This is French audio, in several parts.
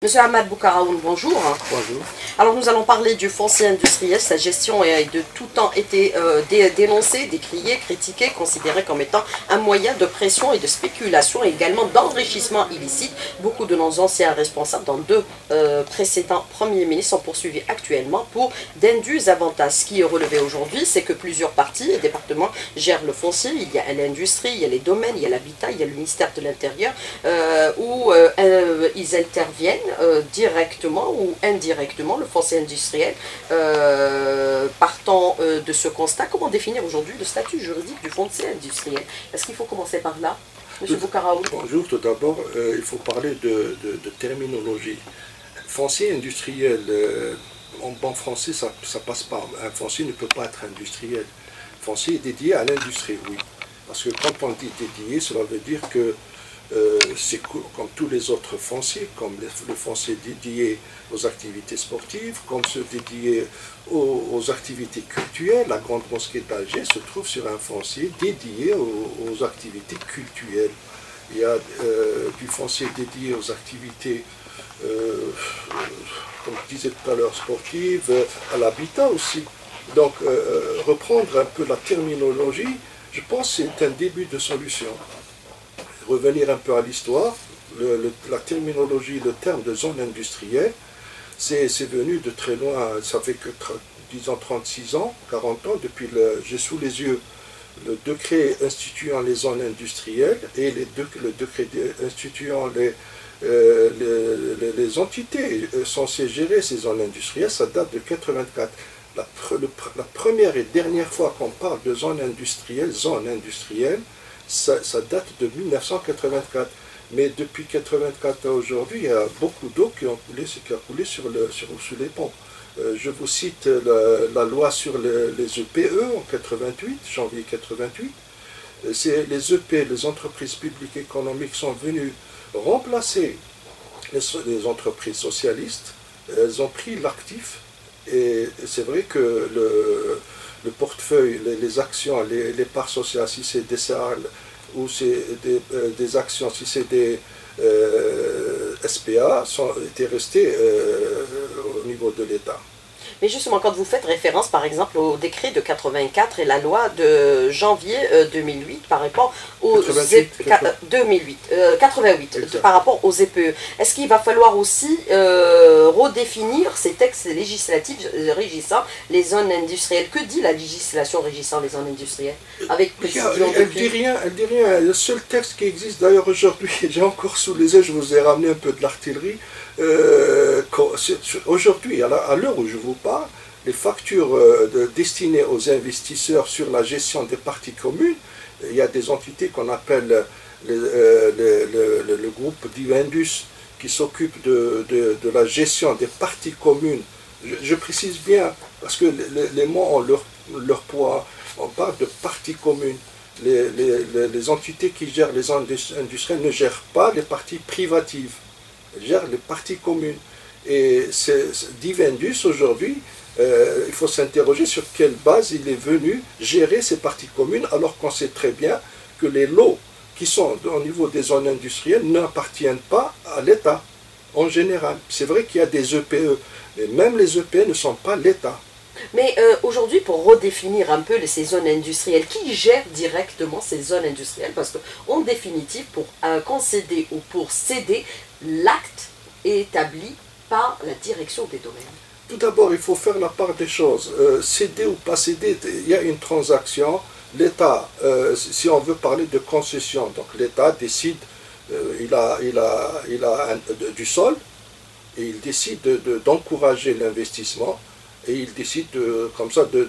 Monsieur Ahmad Boukaraoun, bonjour. Bonjour. Alors nous allons parler du foncier industriel. Sa gestion a de tout temps été dénoncée, décriée, critiquée, considérée comme étant un moyen de pression et de spéculation et également d'enrichissement illicite. Beaucoup de nos anciens responsables dans deux précédents premiers ministres sont poursuivis actuellement pour d'indus avantages. Ce qui est relevé aujourd'hui, c'est que plusieurs parties et départements gèrent le foncier. Il y a l'industrie, il y a les domaines, il y a l'habitat, il y a le ministère de l'Intérieur où ils interviennent directement ou indirectement le foncier industriel. Partant de ce constat, comment définir aujourd'hui le statut juridique du foncier industriel? Est-ce qu'il faut commencer par là, M. Boukaraoun? Bonjour, tout d'abord, il faut parler de terminologie. Foncier industriel, en bon français, ça ne passe pas. Un foncier ne peut pas être industriel. Foncier est dédié à l'industrie, oui. Parce que quand on dit dédié, cela veut dire que c'est comme tous les autres fonciers, comme le foncier dédié aux activités sportives, comme ceux dédiés aux activités culturelles. La grande mosquée d'Alger se trouve sur un foncier dédié aux activités culturelles. Il y a du foncier dédié aux activités, comme je disais tout à l'heure, sportives, à l'habitat aussi. Donc, reprendre un peu la terminologie, je pense que c'est un début de solution. Revenir un peu à l'histoire, la terminologie, le terme de zone industrielle, c'est venu de très loin, ça fait que, disons, 36 ans, 40 ans, depuis j'ai sous les yeux le décret instituant les zones industrielles et le décret instituant les entités censées gérer ces zones industrielles, ça date de 84. La première et dernière fois qu'on parle de zone industrielle, ça date de 1984. Mais depuis 1984 à aujourd'hui, il y a beaucoup d'eau qui a coulé sous les ponts. Je vous cite la loi sur les EPE en 88, janvier 88. Les EP, les entreprises publiques économiques, sont venues remplacer les entreprises socialistes. Elles ont pris l'actif. Et c'est vrai que le portefeuille, les actions, les parts sociales, si c'est des SARL ou c'est des actions, si c'est des SPA, étaient restées au niveau de l'État. Mais justement, quand vous faites référence, par exemple, au décret de 84 et la loi de janvier 2008 par rapport aux 88 par rapport aux EPE, est-ce qu'il va falloir aussi redéfinir ces textes législatifs régissant les zones industrielles? Que dit la législation régissant les zones industrielles? Avec précision. Elle dit rien. Le seul texte qui existe d'ailleurs aujourd'hui, j'ai encore sous les yeux, je vous ai ramené un peu de l'artillerie. Aujourd'hui, à l'heure où je vous parle, les factures destinées aux investisseurs sur la gestion des parties communes, il y a des entités qu'on appelle le groupe Divendus qui s'occupe de la gestion des parties communes. Je précise bien, parce que les mots ont leur poids. On parle de parties communes. Les entités qui gèrent les zones industrielles ne gèrent pas les parties privatives. Gère les parties communes. Et Divendus, aujourd'hui, il faut s'interroger sur quelle base il est venu gérer ces parties communes, alors qu'on sait très bien que les lots qui sont au niveau des zones industrielles n'appartiennent pas à l'État, en général. C'est vrai qu'il y a des EPE, mais même les EPE ne sont pas l'État. Mais aujourd'hui, pour redéfinir un peu ces zones industrielles, qui gère directement ces zones industrielles? Parce qu'en définitive, pour concéder ou pour céder, l'acte est établi par la direction des domaines. Tout d'abord, il faut faire la part des choses. Céder ou pas céder, il y a une transaction. L'État, si on veut parler de concession, donc l'État décide, il a du sol, et il décide d'encourager l'investissement, et il décide comme ça de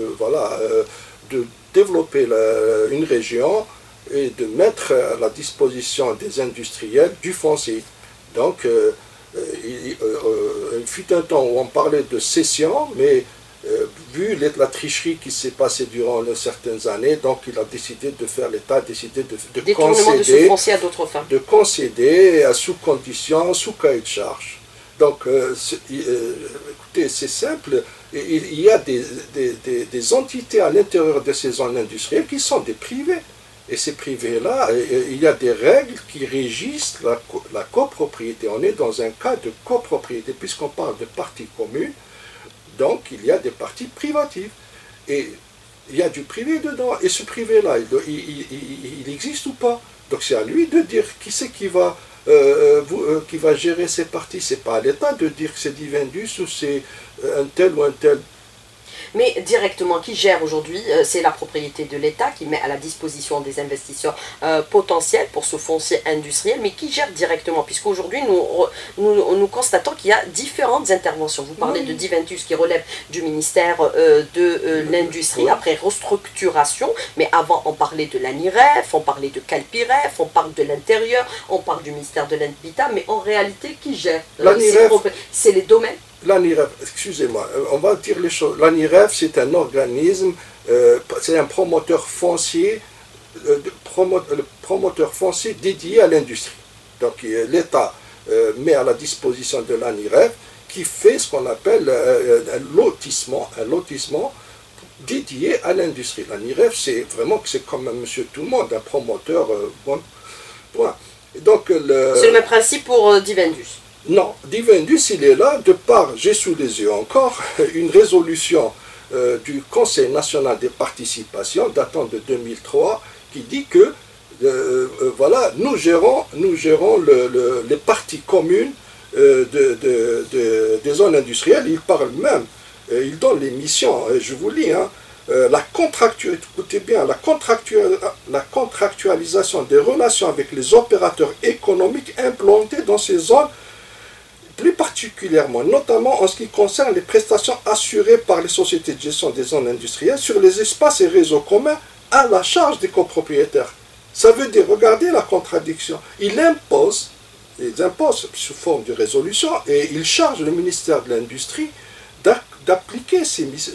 développer une région et de mettre à la disposition des industriels du foncier. Donc, il fut un temps où on parlait de cession, mais vu la tricherie qui s'est passée durant certaines années, donc il a décidé de faire, l'État a décidé de concéder, foncier à d'autres fins. De concéder sous conditions, sous cahier de charge. Donc, écoutez, c'est simple, il y a des entités à l'intérieur de ces zones industrielles qui sont des privés. Et ces privés-là, il y a des règles qui régissent la copropriété. On est dans un cas de copropriété, puisqu'on parle de parties communes, donc il y a des parties privatives. Et il y a du privé dedans, et ce privé-là, il existe ou pas? Donc c'est à lui de dire qui c'est qui va gérer ces parties. C'est pas à l'État de dire que c'est Divendus ou c'est un tel ou un tel. Mais directement, qui gère aujourd'hui, c'est la propriété de l'État qui met à la disposition des investisseurs potentiels pour ce foncier industriel, mais qui gère directement, puisqu'aujourd'hui nous constatons qu'il y a différentes interventions. Vous parlez de Diventus qui relève du ministère de l'Industrie, après restructuration, mais avant on parlait de l'ANIREF, on parlait de Calpiref, on parle de l'Intérieur, on parle du ministère de l'Habitat, mais en réalité, qui gère? C'est les domaines. L'ANIREF, excusez-moi, on va dire les choses. L'ANIREF, c'est un organisme, c'est un promoteur foncier, promoteur foncier dédié à l'industrie. Donc l'État met à la disposition de l'ANIREF qui fait ce qu'on appelle un lotissement dédié à l'industrie. L'ANIREF, c'est vraiment c'est comme un monsieur tout le monde, un promoteur, bon, point. Donc c'est le même principe pour Divendus. Non, Divendus, il est là, de par, j'ai sous les yeux encore, une résolution du Conseil national des participations datant de 2003 qui dit que, voilà, nous gérons les parties communes des zones industrielles. Il parle même, il donne les missions, je vous lis, hein, écoutez bien, la contractualisation des relations avec les opérateurs économiques implantés dans ces zones, plus particulièrement, notamment en ce qui concerne les prestations assurées par les sociétés de gestion des zones industrielles sur les espaces et réseaux communs à la charge des copropriétaires. Ça veut dire, regardez la contradiction, ils imposent sous forme de résolution et ils chargent le ministère de l'Industrie d'appliquer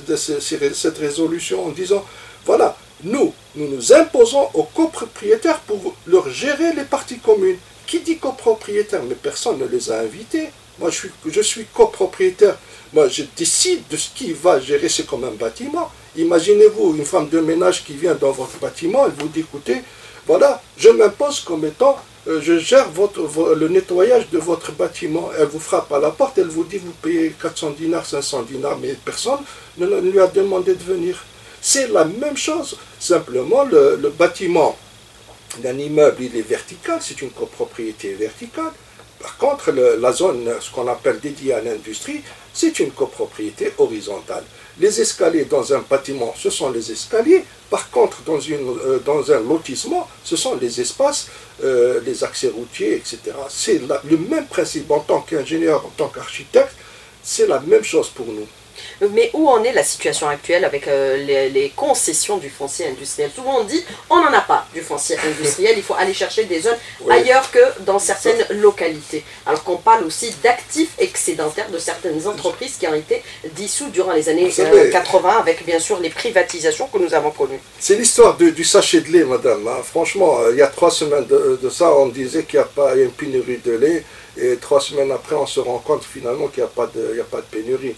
cette résolution en disant, voilà, nous nous imposons aux copropriétaires pour leur gérer les parties communes. Qui dit copropriétaire? Mais personne ne les a invités. Moi, je suis copropriétaire. Moi, je décide de ce qui va gérer. C'est comme un bâtiment. Imaginez-vous une femme de ménage qui vient dans votre bâtiment. Elle vous dit, écoutez, voilà, je m'impose comme étant, je gère le nettoyage de votre bâtiment. Elle vous frappe à la porte. Elle vous dit, vous payez 400 dinars, 500 dinars. Mais personne ne lui a demandé de venir. C'est la même chose. Simplement, le bâtiment d'un immeuble, il est vertical, c'est une copropriété verticale. Par contre, la zone, ce qu'on appelle dédiée à l'industrie, c'est une copropriété horizontale. Les escaliers dans un bâtiment, ce sont les escaliers. Par contre, dans un lotissement, ce sont les espaces, les accès routiers, etc. C'est le même principe en tant qu'ingénieur, en tant qu'architecte, c'est la même chose pour nous. Mais où en est la situation actuelle avec les concessions du foncier industriel? Souvent on dit, on n'en a pas du foncier industriel, il faut aller chercher des zones ailleurs que dans certaines localités. Alors qu'on parle aussi d'actifs excédentaires de certaines entreprises qui ont été dissoutes durant les années 80 avec bien sûr les privatisations que nous avons connues. C'est l'histoire du sachet de lait, madame. Hein. Franchement, il y a 3 semaines de ça, on disait qu'il y a une pénurie de lait, et 3 semaines après, on se rend compte finalement qu'il n'y a pas de pénurie.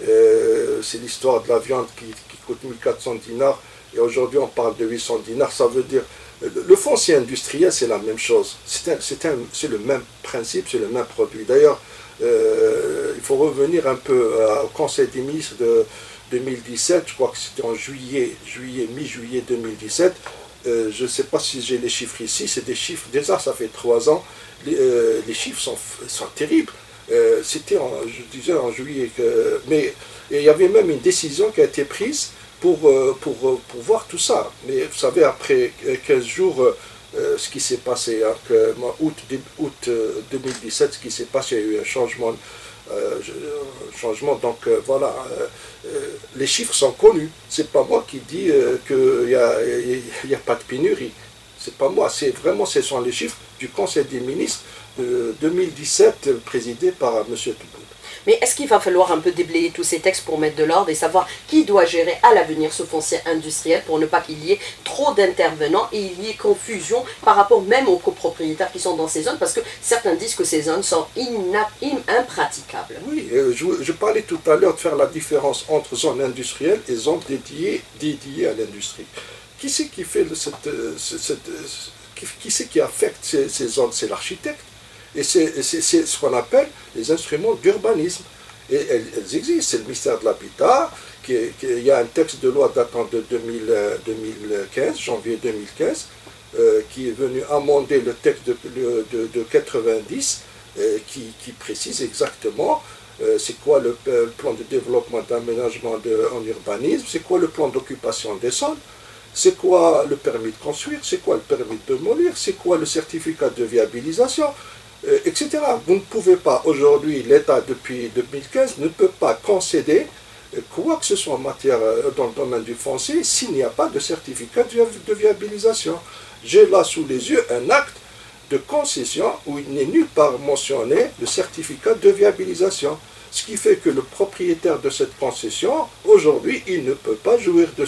C'est l'histoire de la viande qui coûte 1400 dinars et aujourd'hui on parle de 800 dinars. Ça veut dire le foncier industriel, c'est la même chose, c'est le même principe, c'est le même produit. D'ailleurs, il faut revenir un peu au Conseil des ministres de 2017, je crois que c'était en mi-juillet 2017. Je ne sais pas si j'ai les chiffres ici, c'est des chiffres, déjà ça fait 3 ans, les chiffres sont terribles. C'était, je disais, en juillet, mais il y avait même une décision qui a été prise pour voir tout ça. Mais vous savez, après 15 jours, ce qui s'est passé, hein, août 2017, ce qui s'est passé, il y a eu un changement, donc voilà, les chiffres sont connus. C'est pas moi qui dis qu'il n'y a pas de pénurie. C'est pas moi, c'est vraiment, ce sont les chiffres du Conseil des ministres de 2017 présidé par M. Touboul. Mais est-ce qu'il va falloir un peu déblayer tous ces textes pour mettre de l'ordre et savoir qui doit gérer à l'avenir ce foncier industriel pour ne pas qu'il y ait trop d'intervenants et il y ait confusion par rapport même aux copropriétaires qui sont dans ces zones, parce que certains disent que ces zones sont impraticables. Oui, je parlais tout à l'heure de faire la différence entre zones industrielles et zones dédiées à l'industrie. qui c'est qui fait qui c'est qui affecte ces zones? C'est l'architecte. Et c'est ce qu'on appelle les instruments d'urbanisme. Et elles existent. C'est le ministère de l'Habitat. Il y a un texte de loi datant de 2015, janvier 2015, qui est venu amender le texte de 90, qui précise exactement c'est quoi le plan de développement d'aménagement en urbanisme, c'est quoi le plan d'occupation des sols, c'est quoi le permis de construire, c'est quoi le permis de démolir, c'est quoi le certificat de viabilisation, etc. Vous ne pouvez pas, aujourd'hui, l'État depuis 2015 ne peut pas concéder quoi que ce soit en matière dans le domaine du foncier s'il n'y a pas de certificat de viabilisation. J'ai là sous les yeux un acte de concession où il n'est nulle part mentionné le certificat de viabilisation. Ce qui fait que le propriétaire de cette concession, aujourd'hui, il ne peut pas jouir de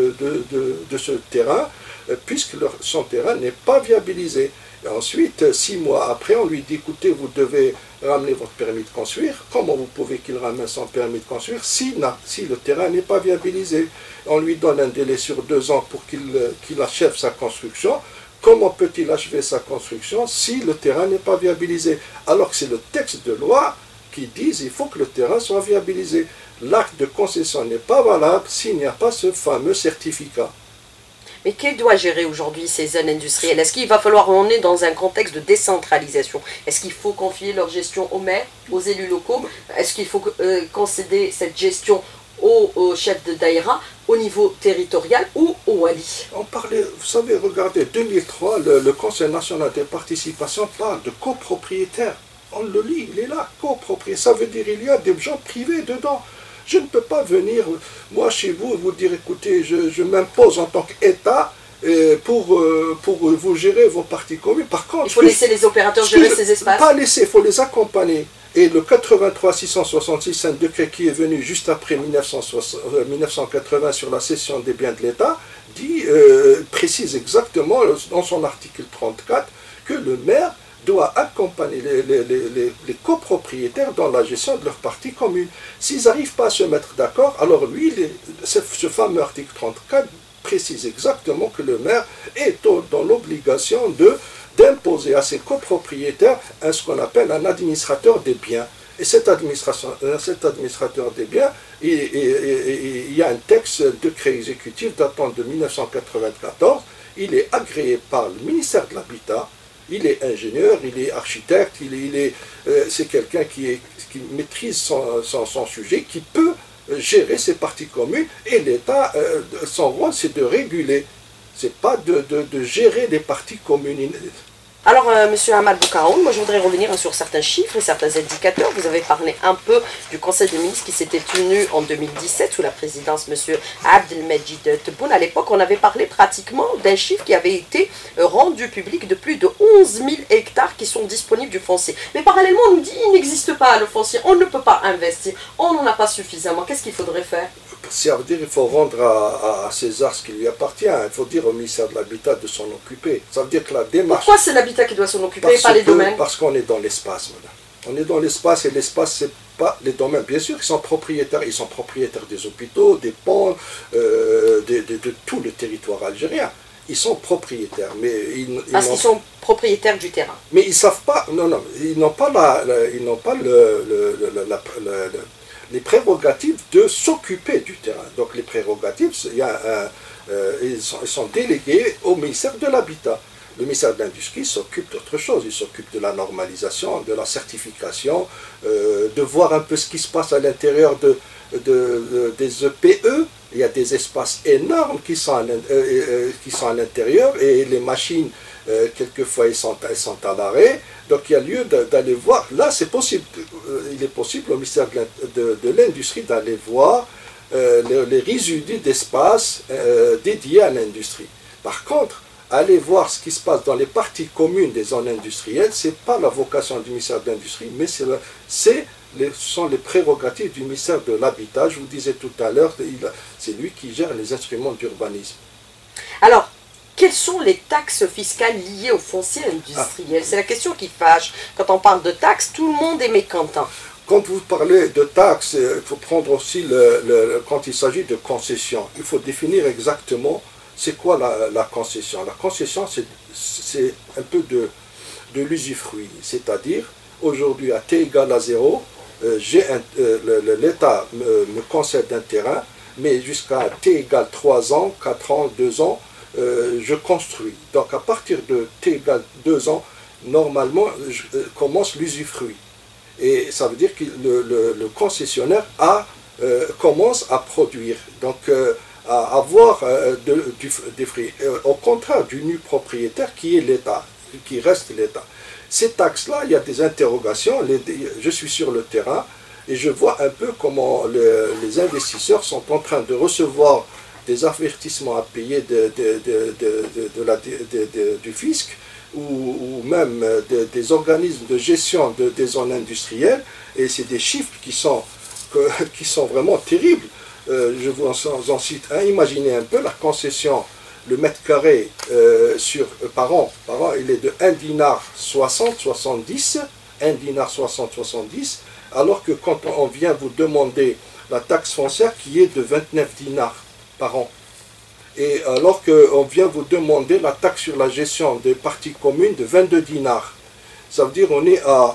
ce terrain puisque son terrain n'est pas viabilisé. Et ensuite, 6 mois après, on lui dit, écoutez, vous devez ramener votre permis de construire. Comment vous pouvez qu'il ramène son permis de construire si le terrain n'est pas viabilisé? On lui donne un délai sur 2 ans pour qu'il achève sa construction. Comment peut-il achever sa construction si le terrain n'est pas viabilisé? Alors que c'est le texte de loi qui dit qu'il faut que le terrain soit viabilisé. L'acte de concession n'est pas valable s'il n'y a pas ce fameux certificat. Mais qui doit gérer aujourd'hui ces zones industrielles? Est-ce qu'il va falloir, on est dans un contexte de décentralisation, est-ce qu'il faut confier leur gestion aux maires, aux élus locaux? Est-ce qu'il faut concéder cette gestion au chef de daïra, au niveau territorial ou au wali? On parlait, vous savez, regardez, 2003, le Conseil national des participations parle de copropriétaires. On le lit, il est là, copropriétaire. Ça veut dire qu'il y a des gens privés dedans. Je ne peux pas venir, moi, chez vous, et vous dire, écoutez, je m'impose en tant qu'État pour vous gérer vos parties communes. Par contre, il faut laisser les opérateurs gérer ces espaces. Pas laisser, il faut les accompagner. Et le 83-666, un décret qui est venu juste après 1980 sur la cession des biens de l'État, précise exactement dans son article 34 que le maire doit accompagner les copropriétaires dans la gestion de leur partie commune. S'ils n'arrivent pas à se mettre d'accord, alors lui, ce fameux article 34 précise exactement que le maire est dans l'obligation d'imposer à ses copropriétaires ce qu'on appelle un administrateur des biens. Et cet administrateur des biens, il y a un texte, un décret exécutif datant de 1994, il est agréé par le ministère de l'Habitat. Il est ingénieur, il est architecte, c'est quelqu'un qui maîtrise son sujet, qui peut gérer ses parties communes, et l'État, son rôle, c'est de réguler, c'est pas de gérer les parties communes. Alors, Monsieur Hamad Boukaroun, moi je voudrais revenir sur certains chiffres et certains indicateurs. Vous avez parlé un peu du Conseil des ministres qui s'était tenu en 2017 sous la présidence Monsieur Abdelmejid Tebboune. À l'époque, on avait parlé pratiquement d'un chiffre qui avait été rendu public de plus de 11 000 hectares qui sont disponibles du foncier. Mais parallèlement, on nous dit qu'il n'existe pas le foncier, on ne peut pas investir, on n'en a pas suffisamment. Qu'est-ce qu'il faudrait faire? Ça veut dire qu'il faut rendre à César ce qui lui appartient. Il faut dire au ministère de l'Habitat de s'en occuper. Ça veut dire que la démarche... Pourquoi c'est l'habitat qui doit s'en occuper et pas les domaines? Parce qu'on est dans l'espace, madame. On est dans l'espace et l'espace, c'est pas les domaines. Bien sûr, ils sont propriétaires des hôpitaux, des ponts, de tout le territoire algérien. Ils sont propriétaires, mais parce qu'ils sont propriétaires du terrain. Mais ils savent pas, ils n'ont pas les prérogatives de s'occuper du terrain. Donc les prérogatives, ils sont délégués au ministère de l'Habitat. Le ministère de l'Industrie s'occupe d'autre chose, il s'occupe de la normalisation, de la certification, de voir un peu ce qui se passe à l'intérieur des EPE. Il y a des espaces énormes qui sont à l'intérieur et les machines, quelquefois, elles sont à l'arrêt. Donc il y a lieu d'aller voir. Là, c'est possible. Il est possible au ministère de l'Industrie d'aller voir les résidus d'espace dédiés à l'industrie. Par contre, aller voir ce qui se passe dans les parties communes des zones industrielles, ce n'est pas la vocation du ministère de l'Industrie, mais ce sont les prérogatives du ministère de l'Habitat. Je vous disais tout à l'heure, c'est lui qui gère les instruments d'urbanisme. Alors, quelles sont les taxes fiscales liées au foncier industriel? C'est la question qui fâche. Quand on parle de taxes, tout le monde est mécontent. Quand vous parlez de taxes, il faut prendre aussi, quand il s'agit de concessions, il faut définir exactement c'est quoi la concession? La concession, c'est un peu de l'usufruit, c'est-à-dire, aujourd'hui, à t égale à 0, l'État me concède un terrain, mais jusqu'à t égale 3 ans, 4 ans, 2 ans, je construis. Donc à partir de t égale 2 ans, normalement, commence l'usufruit. Et ça veut dire que le concessionnaire commence à produire, donc à avoir des fruits. Au contraire du nu propriétaire qui est l'État, qui reste l'État. Ces taxes-là, il y a des interrogations. Je suis sur le terrain et je vois un peu comment les investisseurs sont en train de recevoir des avertissements à payer du fisc ou même des organismes de gestion des zones industrielles, et c'est des chiffres qui sont vraiment terribles. Je vous en cite un. Imaginez un peu la concession, le mètre carré par an, il est de 1 dinar 70, 1 dinar 70, alors que quand on vient vous demander la taxe foncière qui est de 29 dinars par an, et alors qu'on vient vous demander la taxe sur la gestion des parties communes de 22 dinars. Ça veut dire qu'on est à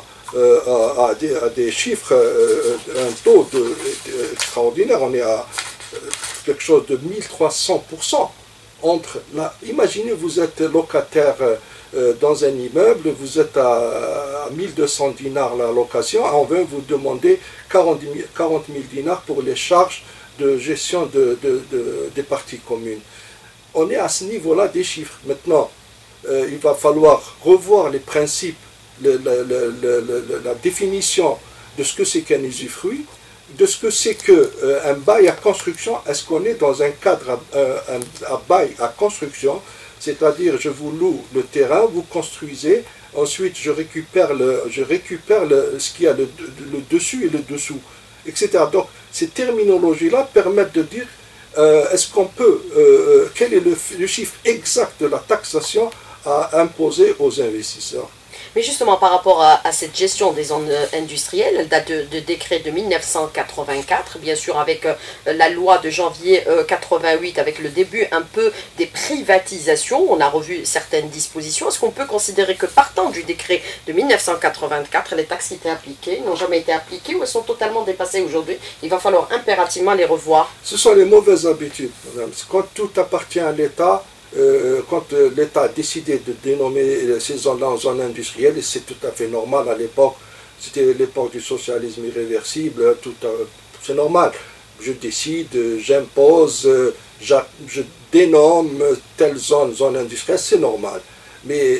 des chiffres, un taux extraordinaire, on est à quelque chose de 1300%. Imaginez, vous êtes locataire dans un immeuble, vous êtes à 1200 dinars la location, on vient vous demander 40 000 dinars pour les charges de gestion des parties communes. On est à ce niveau-là des chiffres. Maintenant, il va falloir revoir les principes, la définition de ce que c'est qu'un usufruit, de ce que c'est qu'un bail à construction. Est-ce qu'on est dans un cadre à bail à construction, c'est-à-dire je vous loue le terrain, vous construisez, ensuite je récupère ce qu'il y a le dessus et le dessous, etc. Donc ces terminologies-là permettent de dire est-ce qu'on peut, quel est le chiffre exact de la taxation à imposer aux investisseurs. Mais justement, par rapport à cette gestion des zones industrielles, elle date de décret de 1984, bien sûr avec la loi de janvier 88, avec le début un peu des privatisations, on a revu certaines dispositions. Est-ce qu'on peut considérer que partant du décret de 1984, les taxes qui étaient appliquées n'ont jamais été appliquées ou elles sont totalement dépassées aujourd'hui? Il va falloir impérativement les revoir. Ce sont les mauvaises habitudes, madame. Quand tout appartient à l'État, quand l'État a décidé de dénommer ces zones-là en zones industrielles, et c'est tout à fait normal à l'époque, c'était l'époque du socialisme irréversible, c'est normal. Je décide, j'impose, je dénomme telle zone industrielle, c'est normal. Mais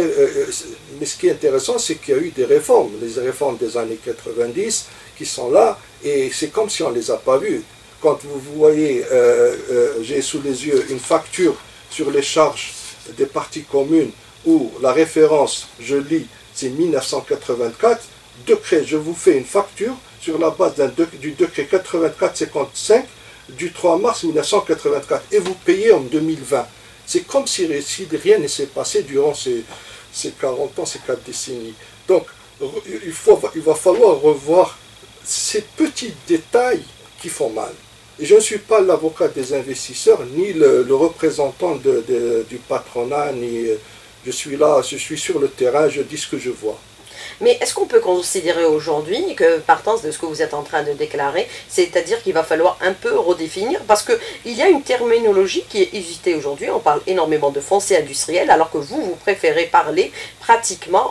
ce qui est intéressant, c'est qu'il y a eu des réformes, les réformes des années 90 qui sont là, et c'est comme si on ne les a pas vues. Quand vous voyez, j'ai sous les yeux une facture sur les charges des parties communes où la référence, je lis, c'est 1984, décret, je vous fais une facture sur la base du décret 84-55 du 3 mars 1984 et vous payez en 2020. C'est comme si rien ne s'est passé durant ces 40 ans, ces 4 décennies. Donc il va falloir revoir ces petits détails qui font mal. Et je ne suis pas l'avocat des investisseurs, ni le représentant du patronat, ni je suis sur le terrain, je dis ce que je vois. Mais est-ce qu'on peut considérer aujourd'hui que, partant de ce que vous êtes en train de déclarer, c'est-à-dire qu'il va falloir un peu redéfinir, parce qu'il y a une terminologie qui est usitée aujourd'hui, on parle énormément de foncier industriel, alors que vous préférez parler pratiquement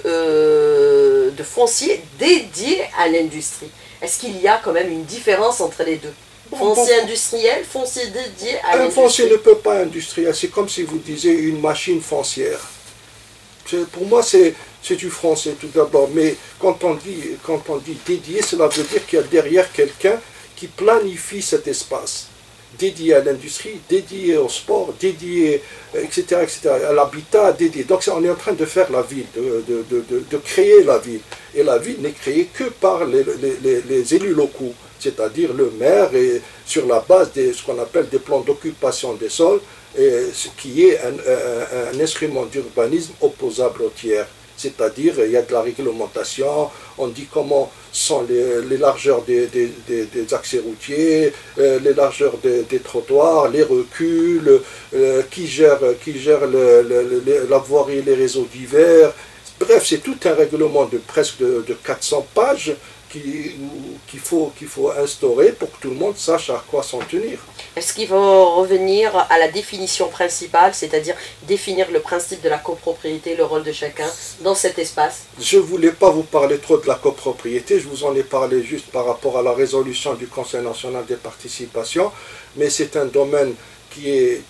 de foncier dédié à l'industrie. Est-ce qu'il y a quand même une différence entre les deux? Foncier industriel, foncier dédié à l'industrie. Un foncier ne peut pas industriel, c'est comme si vous disiez une machine foncière. Pour moi, c'est du français tout d'abord, mais quand on dit dédié, cela veut dire qu'il y a derrière quelqu'un qui planifie cet espace. Dédié à l'industrie, dédié au sport, dédié, etc., etc., à l'habitat, dédié. Donc on est en train de faire la ville, de créer la ville. Et la ville n'est créée que par les élus locaux, c'est-à-dire le maire, et sur la base de ce qu'on appelle des plans d'occupation des sols, et ce qui est un instrument d'urbanisme opposable au tiers. C'est-à-dire, il y a de la réglementation, on dit comment sont les largeurs des accès routiers, les largeurs des trottoirs, les reculs, qui gère la voirie, les réseaux divers. Bref, c'est tout un règlement de presque de 400 pages qu'il faut instaurer pour que tout le monde sache à quoi s'en tenir. Est-ce qu'il faut revenir à la définition principale, c'est-à-dire définir le principe de la copropriété, le rôle de chacun dans cet espace? Je ne voulais pas vous parler trop de la copropriété, je vous en ai parlé juste par rapport à la résolution du Conseil national des participations, mais c'est un domaine qui est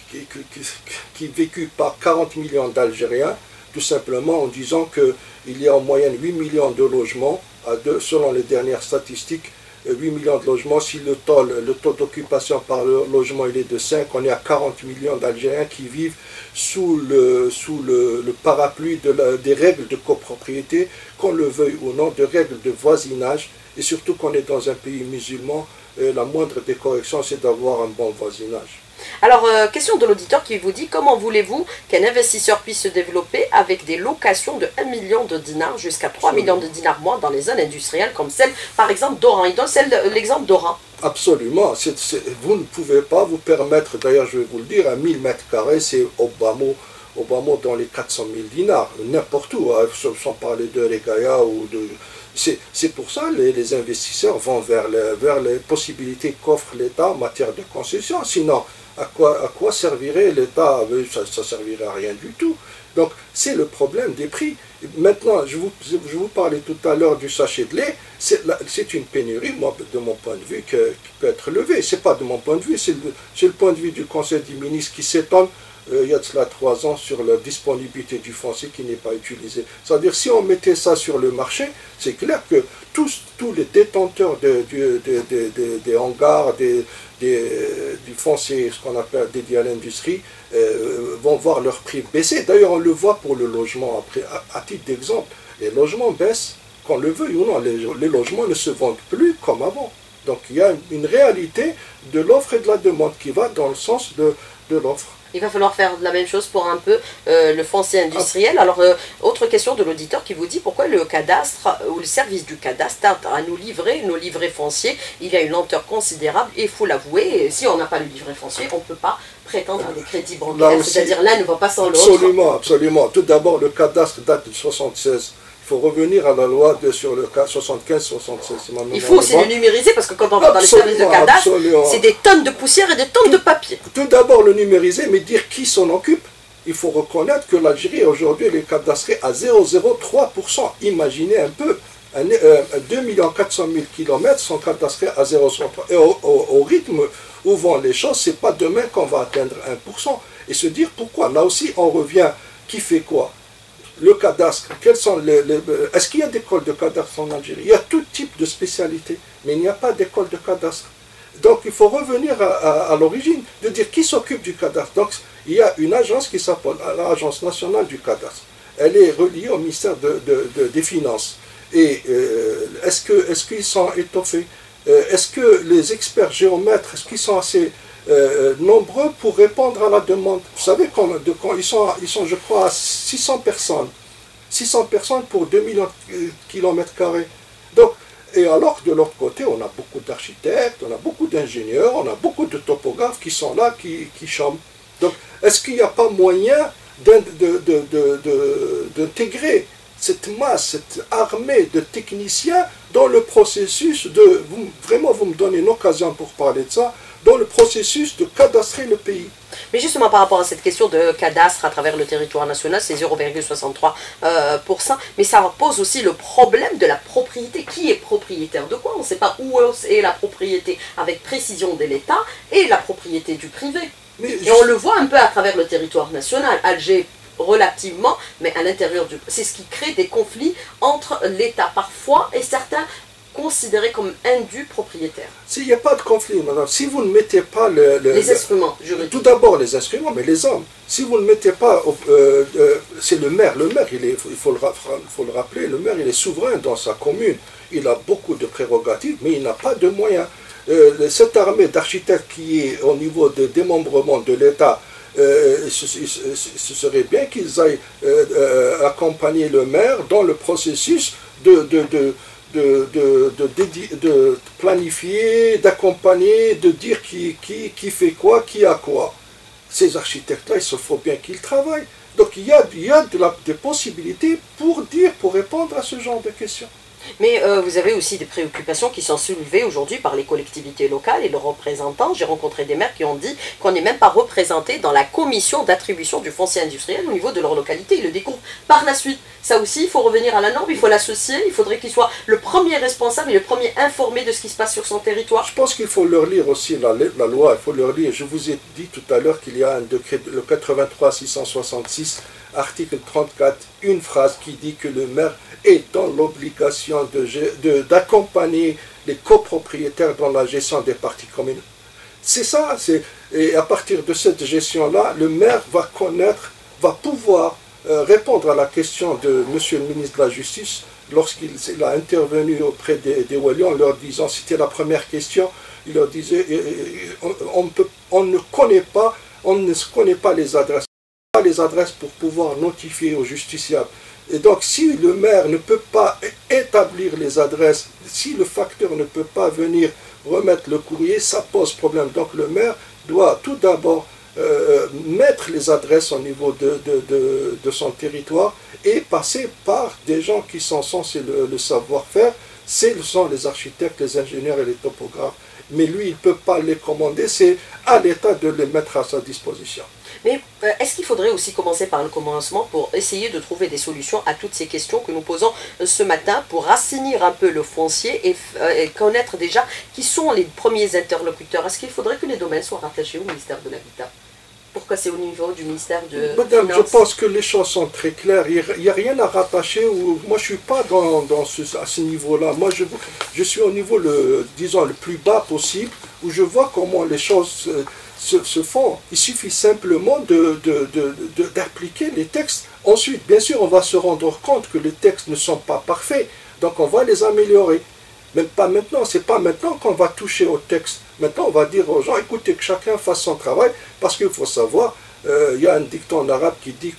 vécu par 40 millions d'Algériens, tout simplement en disant qu'il y a en moyenne 8 millions de logements, selon les dernières statistiques, 8 millions de logements. Si le taux d'occupation par le logement il est de 5, on est à 40 millions d'Algériens qui vivent sous le parapluie des règles de copropriété, qu'on le veuille ou non, de règles de voisinage, et surtout qu'on est dans un pays musulman, la moindre des corrections c'est d'avoir un bon voisinage. Alors, question de l'auditeur qui vous dit, comment voulez-vous qu'un investisseur puisse se développer avec des locations de 1 million de dinars jusqu'à 3 millions de dinars mois dans les zones industrielles comme celle, par exemple, d'Oran? Il donne l'exemple d'Oran. Absolument. Vous ne pouvez pas vous permettre, d'ailleurs je vais vous le dire, à 1000 mètres carrés, c'est au bas mot dans les 400 000 dinars, n'importe où, hein, sans parler de Regaya ou de... C'est pour ça que les investisseurs vont vers les possibilités qu'offre l'État en matière de concession. Sinon, à quoi servirait l'État? Ça ne servirait à rien du tout. Donc, c'est le problème des prix. Maintenant, je vous parlais tout à l'heure du sachet de lait. C'est une pénurie, moi, de mon point de vue, qui peut être levée. Ce n'est pas de mon point de vue, c'est le point de vue du Conseil des ministres qui s'étonne, il y a de cela 3 ans, sur la disponibilité du foncier qui n'est pas utilisé. C'est-à-dire, si on mettait ça sur le marché, c'est clair que tous les détenteurs des hangars, du foncier, ce qu'on appelle dédié à l'industrie, vont voir leur prix baisser. D'ailleurs, on le voit pour le logement. Après, à titre d'exemple, les logements baissent, qu'on le veuille ou non. Les logements ne se vendent plus comme avant. Donc, il y a une réalité de l'offre et de la demande qui va dans le sens de l'offre. Il va falloir faire la même chose pour un peu le foncier industriel. Alors, autre question de l'auditeur qui vous dit pourquoi le cadastre ou le service du cadastre tarde à nous livrer nos livrets fonciers. Il y a une lenteur considérable et il faut l'avouer, si on n'a pas le livret foncier, on ne peut pas prétendre à des crédits bancaires. C'est-à-dire l'un ne va pas sans l'autre. Absolument, absolument. Tout d'abord, le cadastre date de 1976. Il faut revenir à la loi sur le cas 75-76. Il faut aussi le numériser parce que quand on va dans les services de cadastre, c'est des tonnes de poussière et des tonnes de papier. Tout d'abord le numériser, mais dire qui s'en occupe. Il faut reconnaître que l'Algérie aujourd'hui est cadastrée à 0,03%. Imaginez un peu, 2 400 000 km sont cadastrés à 0,03%. Et au rythme où vont les choses, ce n'est pas demain qu'on va atteindre 1%. Et se dire pourquoi. Là aussi, on revient, qui fait quoi? Le cadastre, est-ce qu'il y a des écoles de cadastre en Algérie? Il y a tout type de spécialité, mais il n'y a pas d'école de cadastre. Donc il faut revenir à l'origine, de dire qui s'occupe du cadastre. Donc il y a une agence qui s'appelle l'Agence nationale du cadastre. Elle est reliée au ministère des Finances. Et est-ce qu'ils sont étoffés? Est-ce que les experts géomètres, est-ce qu'ils sont assez nombreux pour répondre à la demande? Vous savez, ils sont, je crois, à 600 personnes. 600 personnes pour 2 millions de kilomètres carrés. Donc, et alors que de l'autre côté, on a beaucoup d'architectes, on a beaucoup d'ingénieurs, on a beaucoup de topographes qui sont là, qui chôment. Donc, est-ce qu'il n'y a pas moyen d'intégrer cette masse, cette armée de techniciens dans le processus vraiment vous me donnez une occasion pour parler de ça, dans le processus de cadastrer le pays. Mais justement par rapport à cette question de cadastre à travers le territoire national, c'est 0,63%, mais ça pose aussi le problème de la propriété. Qui est propriétaire de quoi? On ne sait pas où est la propriété avec précision de l'État et la propriété du privé. Et on le voit un peu à travers le territoire national. Alger relativement, mais à l'intérieur du... C'est ce qui crée des conflits entre l'État parfois et certains considérés comme indus propriétaires. S'il n'y a pas de conflit, madame, si vous ne mettez pas les instruments juridiques. Tout d'abord les instruments, mais les hommes. Si vous ne mettez pas... c'est le maire. Le maire, il faut le rappeler, le maire, il est souverain dans sa commune. Il a beaucoup de prérogatives, mais il n'a pas de moyens. Cette armée d'architectes qui est au niveau de démembrement de l'État, ce serait bien qu'ils aillent accompagner le maire dans le processus de planifier, d'accompagner, de dire qui fait quoi, qui a quoi. Ces architectes-là, il se faut bien qu'ils travaillent. Donc il y a des possibilités pour répondre à ce genre de questions. Mais vous avez aussi des préoccupations qui sont soulevées aujourd'hui par les collectivités locales et leurs représentants. J'ai rencontré des maires qui ont dit qu'on n'est même pas représenté dans la commission d'attribution du foncier industriel au niveau de leur localité. Ils le découvrent par la suite. Ça aussi, il faut revenir à la norme, il faut l'associer, il faudrait qu'il soit le premier responsable et le premier informé de ce qui se passe sur son territoire. Je pense qu'il faut leur lire aussi la loi, il faut leur lire. Je vous ai dit tout à l'heure qu'il y a un décret, le 83-666, article 34, une phrase qui dit que le maire est dans l'obligation d'accompagner les copropriétaires dans la gestion des parties communes. C'est ça, et à partir de cette gestion-là, le maire va connaître, va pouvoir répondre à la question de Monsieur le ministre de la Justice lorsqu'il a intervenu auprès des Waliens en leur disant, c'était la première question, il leur disait, on ne se connaît pas les adresses pour pouvoir notifier aux justiciables. Et donc, si le maire ne peut pas établir les adresses, si le facteur ne peut pas venir remettre le courrier, ça pose problème. Donc, le maire doit tout d'abord mettre les adresses au niveau de son territoire et passer par des gens qui sont censés le savoir-faire. Ce sont les architectes, les ingénieurs et les topographes. Mais lui, il ne peut pas les commander, c'est à l'État de les mettre à sa disposition. Mais est-ce qu'il faudrait aussi commencer par le commencement pour essayer de trouver des solutions à toutes ces questions que nous posons ce matin, pour assainir un peu le foncier et connaître déjà qui sont les premiers interlocuteurs? Est-ce qu'il faudrait que les domaines soient rattachés au ministère de l'Habitat? Pourquoi c'est au niveau du ministère de Madame, Finances? je pense que les choses sont très claires. Il n'y a rien à rattacher. Moi, je ne suis pas à ce niveau-là. Moi, je suis au niveau, disons, le plus bas possible, où je vois comment les choses se font. Il suffit simplement d'appliquer les textes. Ensuite, bien sûr, on va se rendre compte que les textes ne sont pas parfaits. Donc, on va les améliorer. Même pas maintenant, c'est pas maintenant qu'on va toucher au texte. Maintenant, on va dire aux gens, écoutez, que chacun fasse son travail, parce qu'il faut savoir, il y a un dicton en arabe qui dit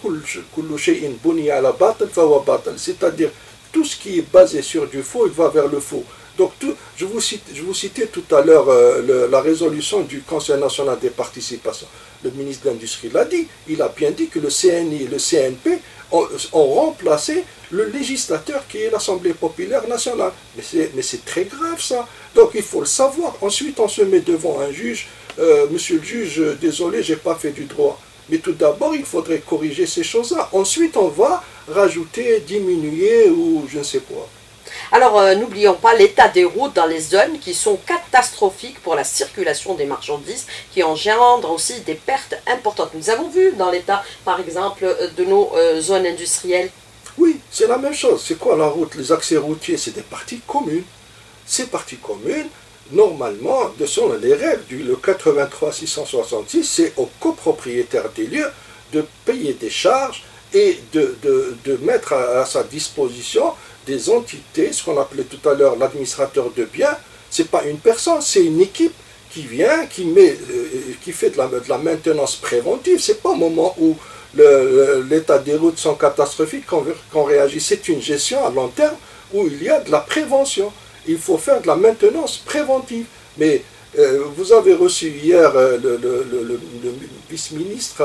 c'est-à-dire, tout ce qui est basé sur du faux, il va vers le faux. Donc, je vous citais tout à l'heure la résolution du Conseil national des participations. Le ministre de l'Industrie l'a dit, il a bien dit que le CNI et le CNP ont remplacé le législateur qui est l'Assemblée populaire nationale. Mais c'est très grave ça. Donc il faut le savoir. Ensuite on se met devant un juge. Monsieur le juge, désolé, j'ai pas fait du droit. Mais tout d'abord il faudrait corriger ces choses-là. Ensuite on va rajouter, diminuer ou je ne sais quoi. Alors, n'oublions pas l'état des routes dans les zones qui sont catastrophiques pour la circulation des marchandises, qui engendrent aussi des pertes importantes. Nous avons vu dans l'état, par exemple, de nos zones industrielles. Oui, c'est la même chose. C'est quoi la route? Les accès routiers, c'est des parties communes. Ces parties communes, normalement, selon les règles le 83-666, c'est aux copropriétaires des lieux de payer des charges et de mettre à sa disposition des entités, ce qu'on appelait tout à l'heure l'administrateur de biens. C'est pas une personne, c'est une équipe qui vient, qui fait de la maintenance préventive. C'est pas au moment où l'état des routes sont catastrophiques qu'on réagit. C'est une gestion à long terme où il y a de la prévention. Il faut faire de la maintenance préventive. Mais vous avez reçu hier le vice-ministre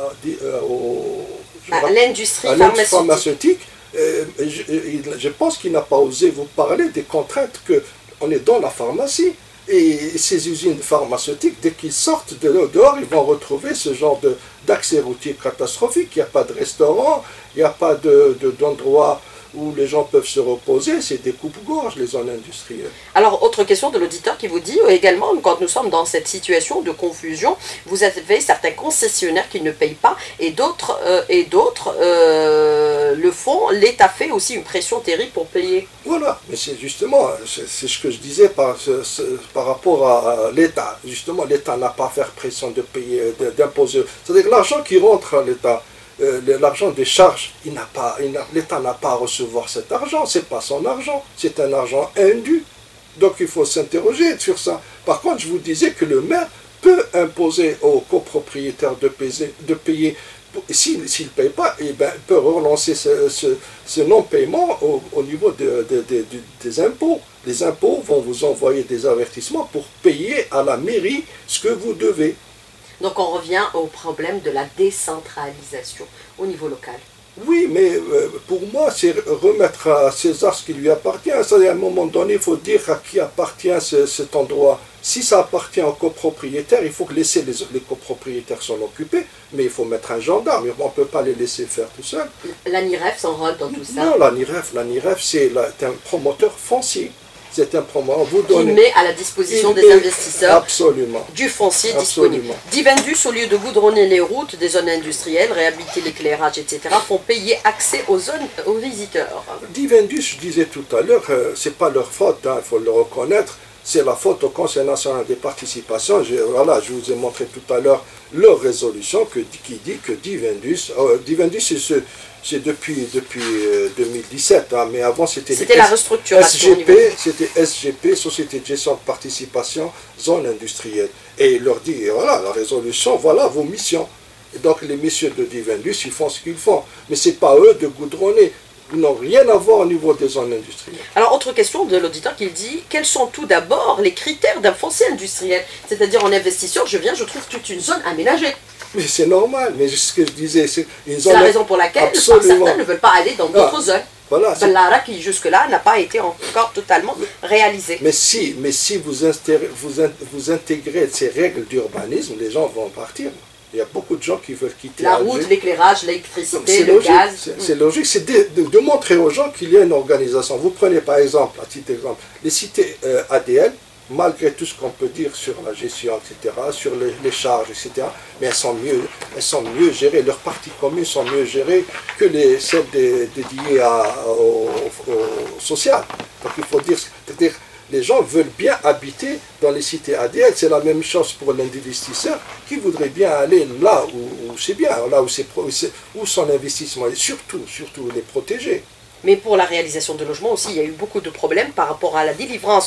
à l'industrie pharmaceutique. Je pense qu'il n'a pas osé vous parler des contraintes qu'on est dans la pharmacie. Et ces usines pharmaceutiques, dès qu'ils sortent dehors, ils vont retrouver ce genre d'accès routier catastrophique. Il n'y a pas de restaurant, il n'y a pas d'endroit où les gens peuvent se reposer, c'est des coupes-gorges, les zones industrielles. Alors, autre question de l'auditeur qui vous dit également, quand nous sommes dans cette situation de confusion, vous avez certains concessionnaires qui ne payent pas et d'autres le font. L'État fait aussi une pression terrible pour payer. Voilà, mais c'est justement, c'est ce que je disais par rapport à l'État. Justement, l'État n'a pas à faire pression de payer, d'imposer. C'est-à-dire l'argent qui rentre à l'État, l'argent des charges, l'État n'a pas à recevoir cet argent, c'est pas son argent, c'est un argent indu. Donc il faut s'interroger sur ça. Par contre, je vous disais que le maire peut imposer aux copropriétaires de payer. S'il ne paye pas, eh ben, il peut relancer ce non-paiement au niveau des impôts. Les impôts vont vous envoyer des avertissements pour payer à la mairie ce que vous devez. Donc on revient au problème de la décentralisation au niveau local. Oui, mais pour moi, c'est remettre à César ce qui lui appartient. Ça, à un moment donné, il faut dire à qui appartient cet endroit. Si ça appartient aux copropriétaires, il faut laisser les copropriétaires s'en occuper, mais il faut mettre un gendarme. On ne peut pas les laisser faire tout seul. L'ANIREF s'enrôle dans tout ça. Non, l'ANIREF, c'est un promoteur foncier. C'est un promoteur. Qui met à la disposition des investisseurs absolument, du foncier disponible. Divendus, au lieu de goudronner les routes des zones industrielles, réhabiliter l'éclairage, etc., font payer accès aux zones aux visiteurs. Divendus, je disais tout à l'heure, c'est pas leur faute, il faut le reconnaître. C'est la faute au Conseil national des participations. Voilà, je vous ai montré tout à l'heure leur résolution qui dit que Divendus, c'est depuis 2017, hein, mais avant c'était la restructuration. C'était SGP, Société de gestion de participation, zone industrielle. Et il leur dit, voilà, la résolution, voilà vos missions. Et donc les messieurs de Divendus, ils font ce qu'ils font. Mais ce n'est pas eux de goudronner. Ils n'ont rien à voir au niveau des zones industrielles. Alors, autre question de l'auditeur qui dit, quels sont tout d'abord les critères d'un foncier industriel? C'est-à-dire, en investisseur, je trouve toute une zone aménagée. Mais c'est normal, mais ce que je disais, c'est une zone... C'est la raison pour laquelle certains ne veulent pas aller dans d'autres zones. Voilà, Ballara qui jusque-là n'a pas été encore totalement réalisé. Mais si vous intégrez ces règles d'urbanisme, les gens vont partir. Il y a beaucoup de gens qui veulent quitter la route, l'éclairage, l'électricité, le gaz. C'est logique, c'est de montrer aux gens qu'il y a une organisation. Vous prenez par exemple, à titre d'exemple, les cités ADL, malgré tout ce qu'on peut dire sur la gestion, etc., sur les charges, etc., mais elles sont mieux gérées, leurs parties communes sont mieux gérées que celles dédiées au social. Donc il faut dire, c'est-à-dire, les gens veulent bien habiter dans les cités ADL. C'est la même chose pour l'investisseur qui voudrait bien aller là où c'est bien, là où son investissement est, surtout les protéger. Mais pour la réalisation de logements aussi, il y a eu beaucoup de problèmes par rapport à la délivrance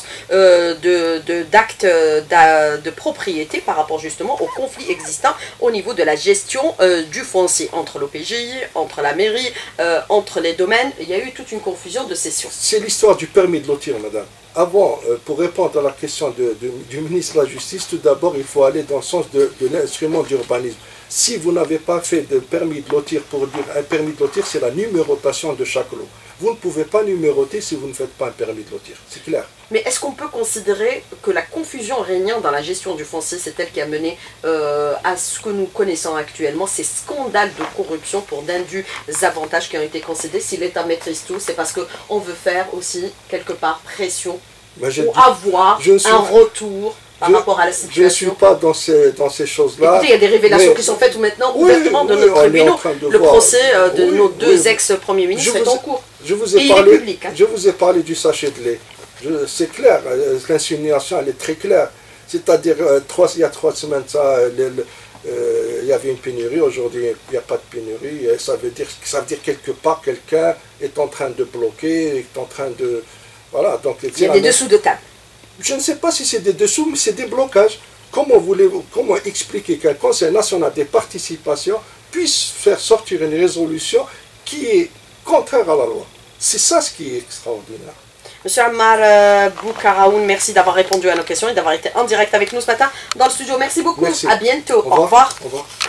d'actes de propriété par rapport justement aux conflits existants au niveau de la gestion du foncier entre l'OPJ, entre la mairie, entre les domaines. Il y a eu toute une confusion de cession. C'est l'histoire du permis de lotir, madame. Avant, pour répondre à la question du ministre de la Justice, tout d'abord, il faut aller dans le sens de l'instrument d'urbanisme. Si vous n'avez pas fait de permis de lotir, pour dire un permis de lotir, c'est la numérotation de chaque lot. Vous ne pouvez pas numéroter si vous ne faites pas un permis de lotir, c'est clair. Mais est-ce qu'on peut considérer que la confusion régnant dans la gestion du foncier, c'est elle qui a mené à ce que nous connaissons actuellement, ces scandales de corruption pour d'indus avantages qui ont été concédés? Si l'État maîtrise tout, c'est parce qu'on veut faire aussi quelque part pression pour avoir un retour par rapport à la situation. Je ne suis pas dans ces choses-là. Écoutez, il y a des révélations qui sont faites maintenant ouvertement de notre tribunal. Le procès de nos deux ex-premiers ministres est en cours. Je vous ai parlé du sachet de lait. C'est clair, l'insinuation elle est très claire. C'est-à-dire, il y a 3 semaines, il y avait une pénurie, aujourd'hui il n'y a pas de pénurie. Ça veut dire quelque part quelqu'un est en train de bloquer, est en train de... Voilà, donc, il y a des dessous de table. Je ne sais pas si c'est des dessous, mais c'est des blocages. Comment expliquer qu'un Conseil national des participations puisse faire sortir une résolution qui est contraire à la loi? C'est ça ce qui est extraordinaire. Monsieur Ammar Boukaraoun, merci d'avoir répondu à nos questions et d'avoir été en direct avec nous ce matin dans le studio. Merci beaucoup. Merci. À bientôt. Au revoir. Au revoir.